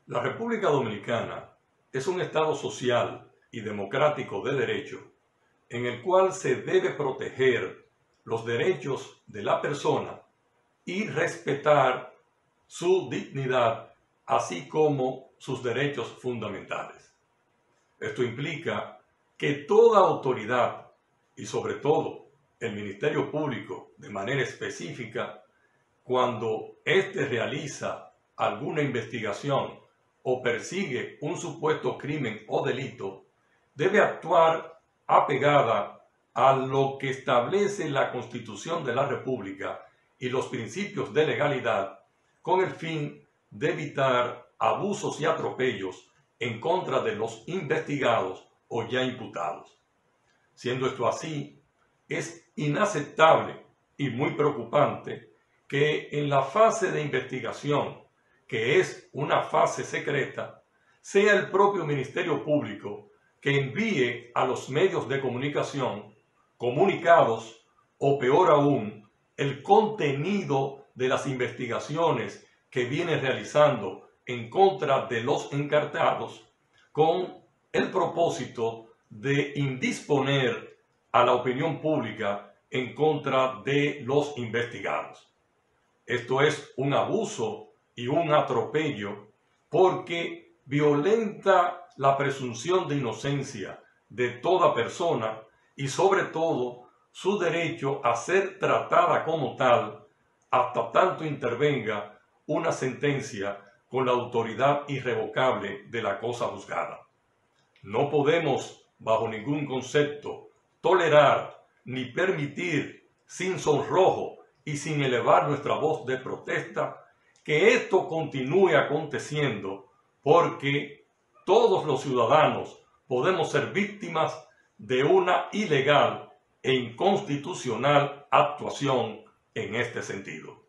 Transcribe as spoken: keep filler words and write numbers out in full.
La República Dominicana es un Estado social y democrático de derecho en el cual se debe proteger los derechos de la persona y respetar su dignidad, así como sus derechos fundamentales. Esto implica que toda autoridad, y sobre todo el Ministerio Público de manera específica, cuando éste realiza alguna investigación o persigue un supuesto crimen o delito, debe actuar apegada a lo que establece la Constitución de la República y los principios de legalidad, con el fin de evitar abusos y atropellos en contra de los investigados o ya imputados. Siendo esto así, es inaceptable y muy preocupante que en la fase de investigación, que es una fase secreta, sea el propio Ministerio Público que envíe a los medios de comunicación comunicados o, peor aún, el contenido de las investigaciones que viene realizando en contra de los encartados, con el propósito de indisponer a la opinión pública en contra de los investigados. Esto es un abuso y un atropello porque violenta la presunción de inocencia de toda persona y sobre todo su derecho a ser tratada como tal hasta tanto intervenga una sentencia con la autoridad irrevocable de la cosa juzgada. No podemos, bajo ningún concepto, tolerar ni permitir sin sonrojo y sin elevar nuestra voz de protesta que esto continúe aconteciendo, porque todos los ciudadanos podemos ser víctimas de una ilegal e inconstitucional actuación en este sentido.